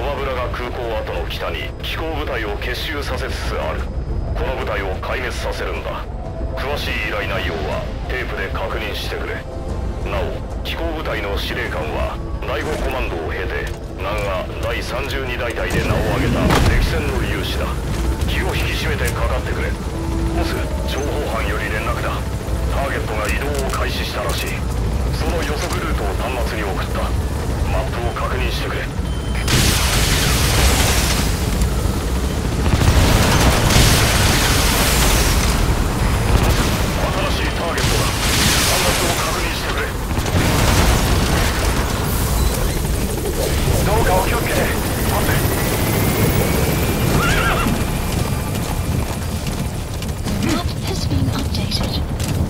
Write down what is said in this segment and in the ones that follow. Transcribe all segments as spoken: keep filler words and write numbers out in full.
マブラが空港跡の北に機甲部隊を結集させつつある。この部隊を壊滅させるんだ。詳しい依頼内容はテープで確認してくれ。なお機甲部隊の司令官はだいごコマンドを経て南アだいさんじゅうに大隊で名を挙げた歴戦の勇士だ。気を引き締めてかかってくれ。ボス、諜報班より連絡だ。ターゲットが移動を開始したらしい。その予測ルートを端末に送った。マップを確認してくれ。新しいターゲットだ。端末を確認してくれ。どうかお気をつけて。待て。 Map has been updated.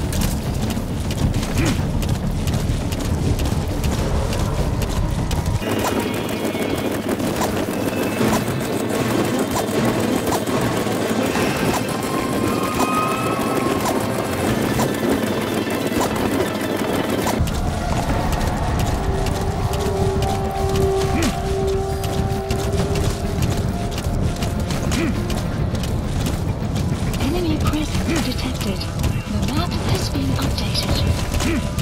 Enemy presence detected. The map has been updated.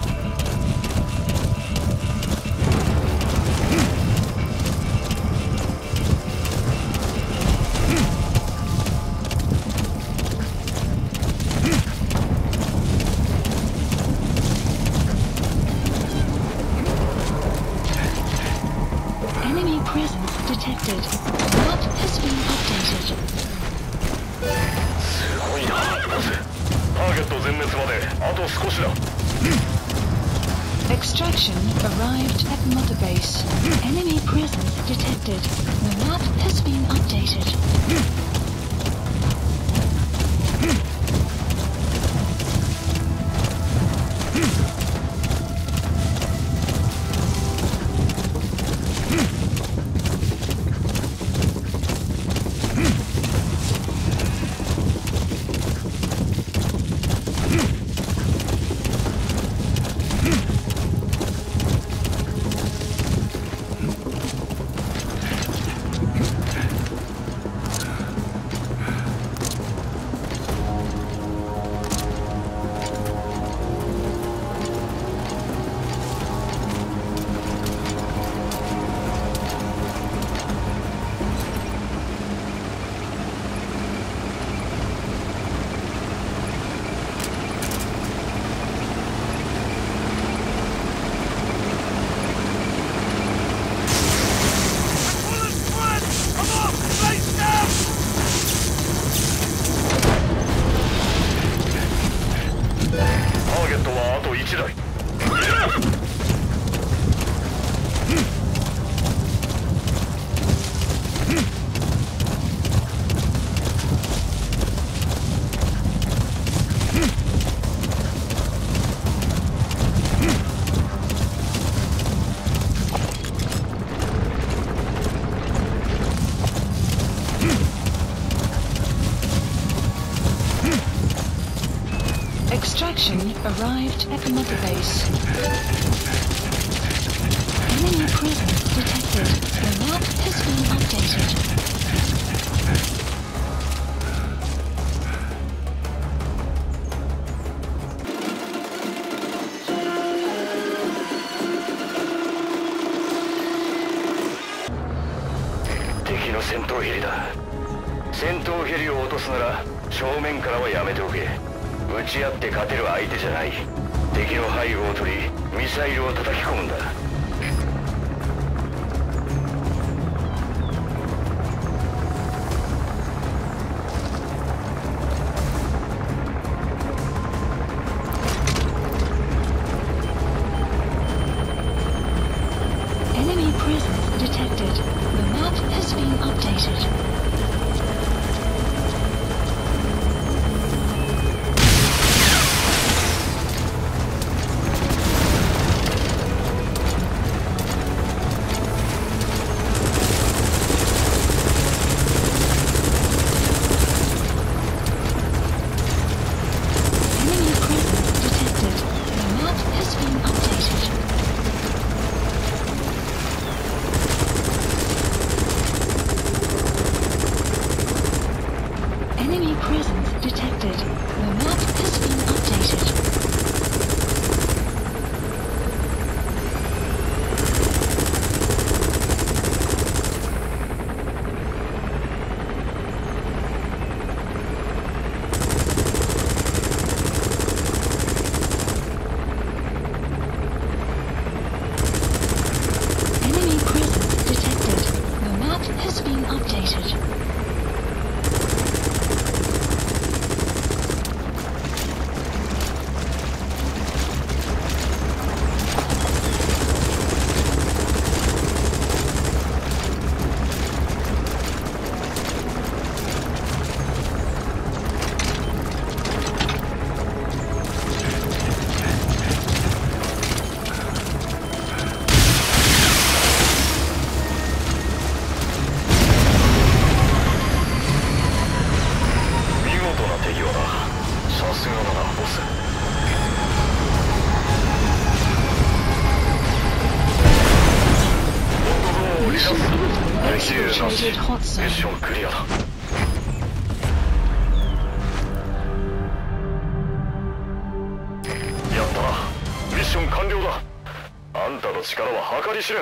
Enemy presence detected. The map has been updated. すごいな、ボス。ターゲット全滅まであと少しだ。 Extraction arrived at Mother Base. Enemy presence detected. The map has been updated. Extraction arrived at Mother Base. Enemy presence detected. The map has been updated. 敵の戦闘ヘリだ。戦闘ヘリを落とすなら正面からはやめておけ。打ち合って勝てる相手じゃない。敵の背後を取りミサイルを叩き込むんだ。 Enemy presence detected. The map has been updated. り出す。 Mission 敵影なし。 infiltrated hot ミッシ zone. ョンクリアだ。やったな。ミッション完了だ。あんたの力は計り知れん。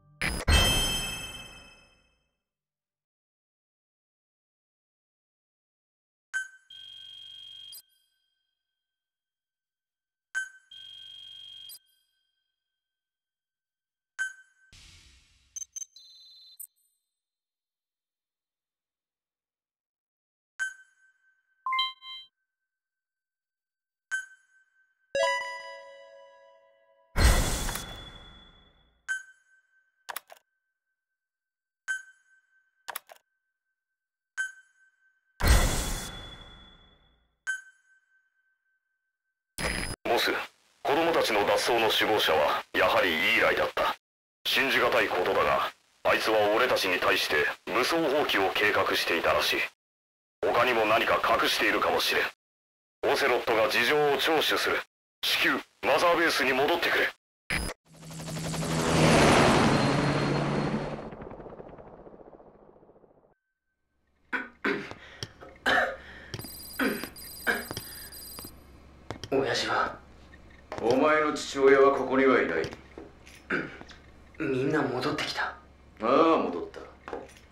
ボス、子供たちの脱走の首謀者はやはりイーライだった。信じがたいことだが、あいつは俺たちに対して武装蜂起を計画していたらしい。他にも何か隠しているかもしれん。オセロットが事情を聴取する。至急マザーベースに戻ってくれ。 親父は？ お前の父親はここにはいない。 みんな戻ってきた。 ああ、戻った。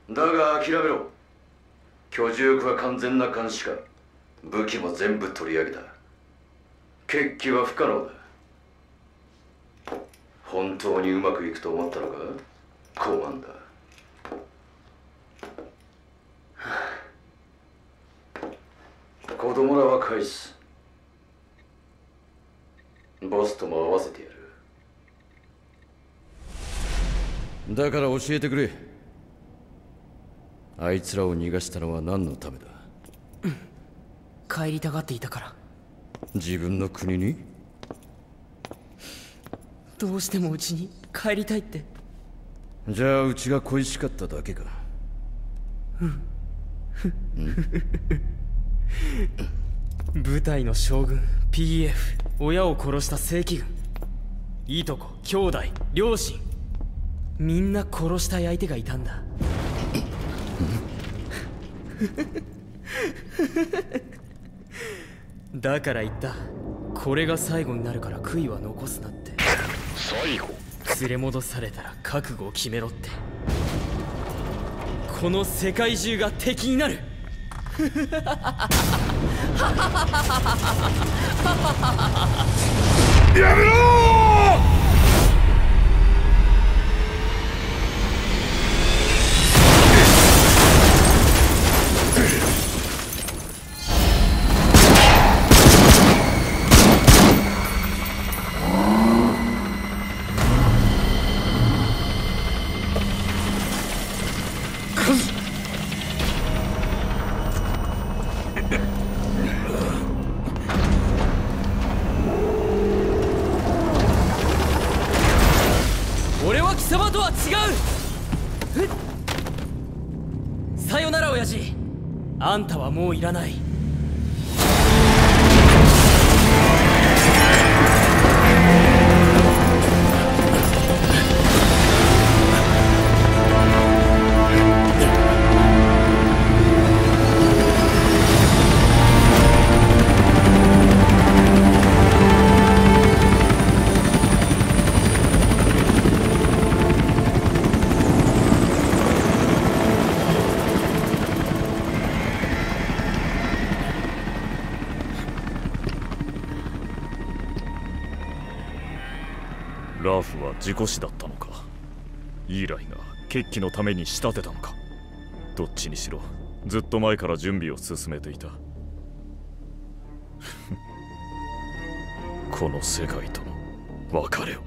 だが諦めろ。居住区は完全な監視下。武器も全部取り上げた。決起は不可能だ。本当にうまくいくと思ったのか、コマンダー。子供らは返す。ボスとも合わせてやる。だから教えてくれ。あいつらを逃がしたのは何のためだ。 帰りたがっていたから。 自分の国に？ どうしてもうちに帰りたいって。 じゃあうちが恋しかっただけか。 うん部隊の将軍 ピーエフ、 親を殺した正規軍、いとこ、兄弟、両親、みんな殺したい相手がいたんだ。だから言った。これが最後になるから悔いは残すなって。 最後？ 連れ戻されたら覚悟を決めろって。この世界中が敵になる。 やめろー！ 俺は貴様とは違う。さよなら親父。あんたはもういらない。 ラーフは事故死だったのか、イーライが決起のために仕立てたのか。どっちにしろずっと前から準備を進めていた。この世界との別れを。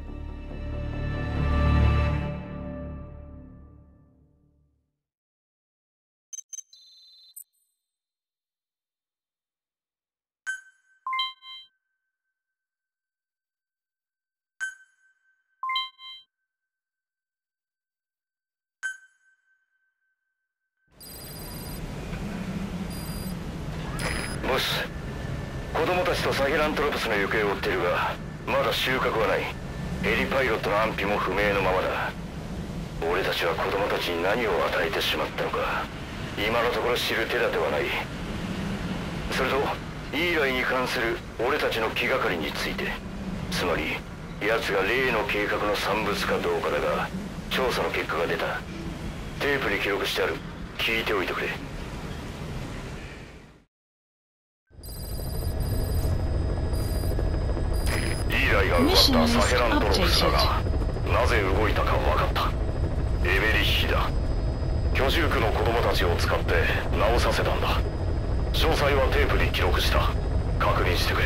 ボス、子供たちとサヘラントロプスの行方を追っているが、まだ収穫はない。ヘリパイロットの安否も不明のままだ。 俺たちは子供たちに何を与えてしまったのか今のところ知る手立てはない。それとイーライに関する俺たちの気がかりについて、つまり奴が例の計画の産物かどうかだが、調査の結果が出た。テープに記録してある。聞いておいてくれ。イーライが奪ったサヘラントロプスだが、なぜ動いたか分かった。エベリッヒだ。居住区の子供たちを使って直させたんだ。詳細はテープに記録した。確認してくれ。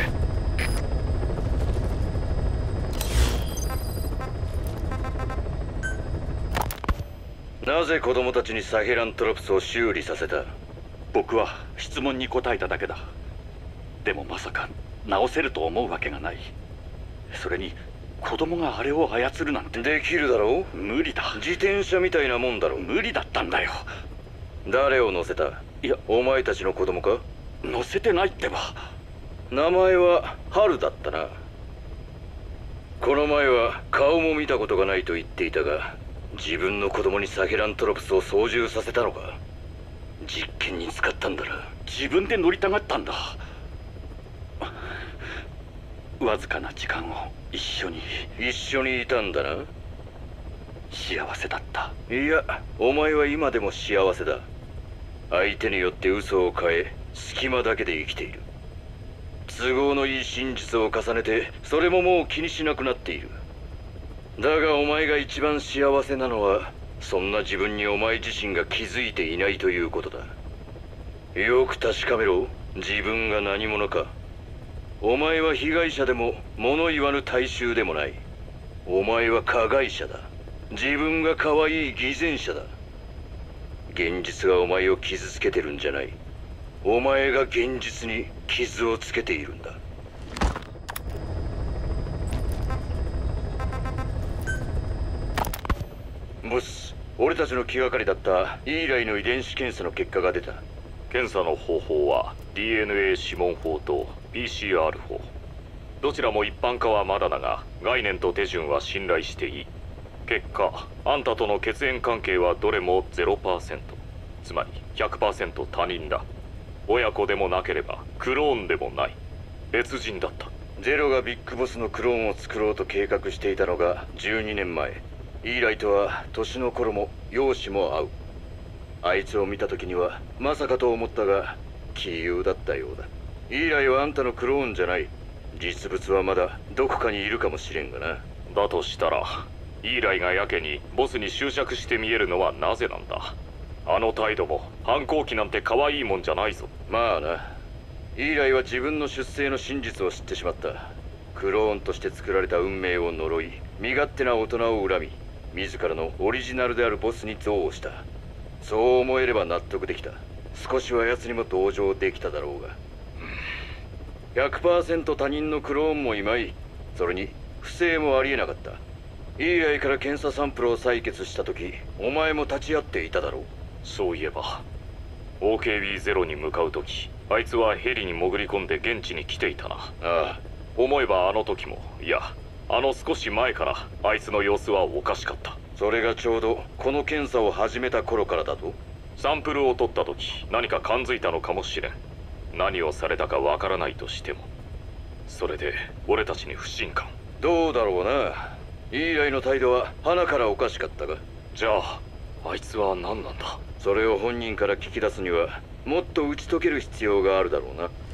なぜ子供たちにサヘラントロプスを修理させた？ 僕は質問に答えただけだ。でもまさか直せると思うわけがない。それに子供があれを操るなんて。 できるだろう？ 無理だ。 自転車みたいなもんだろ。 無理だったんだよ。 誰を乗せた？ いや、 お前たちの子供か？ 乗せてないってば。 名前はハルだったな。この前は顔も見たことがないと言っていたが、自分の子供にサヘラントロプスを操縦させたのか？実験に使ったんだな。 自分で乗りたがったんだ。わずかな時間を一緒に。 一緒にいたんだな。 幸せだった。 いや、お前は今でも幸せだ。相手によって嘘を変え、隙間だけで生きている。都合のいい真実を重ねて、それももう気にしなくなっている。だがお前が一番幸せなのは、そんな自分にお前自身が気づいていないということだ。よく確かめろ。自分が何者か。お前は被害者でも物言わぬ大衆でもない。お前は加害者だ。自分が可愛い偽善者だ。現実がお前を傷つけてるんじゃない。お前が現実に傷をつけているんだ。ボス、俺たちの気がかりだったイーライの遺伝子検査の結果が出た。 検査の方法は ディーエヌエー 指紋法と ピーシーアール 法。どちらも一般化はまだだが、概念と手順は信頼していい。結果、あんたとの血縁関係はどれも ゼロパーセント。つまり ひゃくパーセント 他人だ。親子でもなければクローンでもない。別人だった。 ゼロがビッグボスのクローンを作ろうと計画していたのがじゅうにねんまえ。イーライとは年の頃も容姿も合う。あいつを見た時にはまさかと思ったが杞憂だったようだ。イーライはあんたのクローンじゃない。実物はまだどこかにいるかもしれんがな。 だとしたらイーライがやけにボスに執着して見えるのはなぜなんだ。あの態度も反抗期なんて可愛いもんじゃないぞ。 まあな。イーライは自分の出生の真実を知ってしまった。クローンとして作られた運命を呪い、身勝手な大人を恨み、自らのオリジナルであるボスに憎悪した。そう思えれば納得できた。少しは奴にも同情できただろうが。ひゃくパーセント 他人のクローンもいまい。それに不正もありえなかった。イーライから検査サンプルを採血した時、お前も立ち会っていただろう。 そういえば オーケービーゼロ に向かう時、あいつはヘリに潜り込んで現地に来ていたな。 ああ。 思えばあの時も、いやあの少し前からあいつの様子はおかしかった。 それがちょうどこの検査を始めた頃からだと。 サンプルを取った時何か感づいたのかもしれん。何をされたかわからないとしても、それで俺たちに不信感。 どうだろうな。イーライの態度は鼻からおかしかったが。 じゃああいつは何なんだ。 それを本人から聞き出すにはもっと打ち解ける必要があるだろうな。